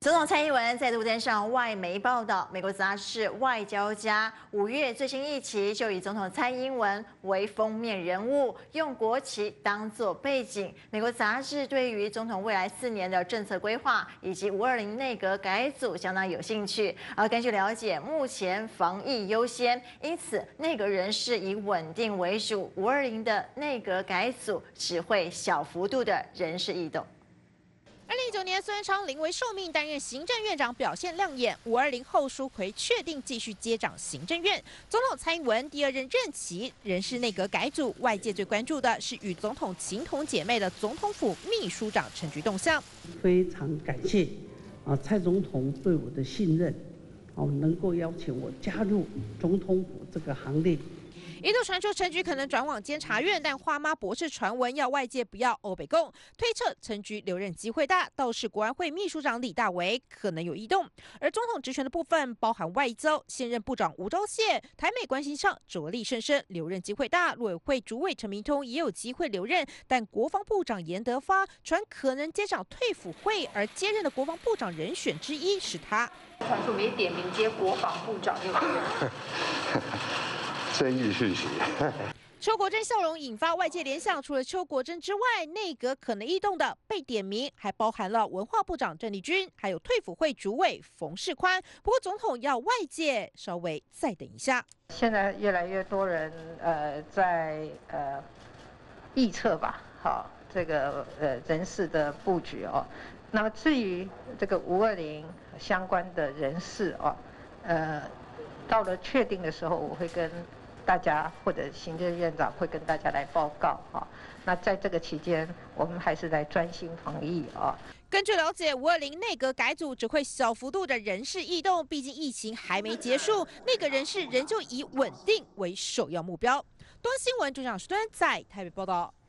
总统蔡英文再度登上外媒报道。美国杂志《外交家》5月最新一期就以总统蔡英文为封面人物，用国旗当作背景。美国杂志对于总统未来4年的政策规划以及520内阁改组相当有兴趣。而根据了解，目前防疫优先，因此内阁人事以稳定为主。520的内阁改组只会小幅度的人事异动。 2019年，孙昌临危受命担任行政院长，表现亮眼。520后，舒奎确定继续接掌行政院。总统蔡英文第2任任期人事内阁改组，外界最关注的是与总统情同姐妹的总统府秘书长陈菊动向。 非常感谢蔡总统对我的信任，能够邀请我加入总统府这个行列。 一度传出陈菊可能转往监察院，但花妈驳斥传闻，要外界不要欧北共，推测陈菊留任机会大。倒是国安会秘书长李大为可能有异动，而总统职权的部分包含外交，现任部长吴钊燮台美关系上着力甚深，留任机会大。陆委会主委陈明通也有机会留任，但国防部长严德发传可能接掌退辅会，而接任的国防部长人选之一是他。 传出没点名接国防部长这个争议讯息。 邱国正笑容引发外界联想，除了邱国正之外，内阁可能异动的被点名，还包含了文化部长郑丽君，还有退辅会主委冯世宽。不过总统要外界稍微再等一下。 现在越来越多人在预测吧，好这个人事的布局哦。那么至于这个520相关的人事哦，到了确定的时候，我会跟大家或者行政院长会跟大家来报告哈。那在这个期间，我们还是来专心防疫啊。 根据了解，520内阁改组只会小幅度的人事异动，毕竟疫情还没结束，内阁人事仍旧以稳定为首要目标。东新闻主讲时端在台北报道。